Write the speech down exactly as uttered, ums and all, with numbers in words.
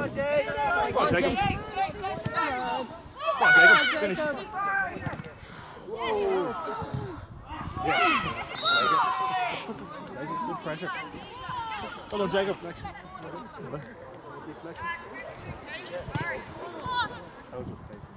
Come on, Jacob. Come on, Jacob. Finish. Whoa. Yes. Jacob, good pressure. Come on, Jacob. Flexion. Deflection.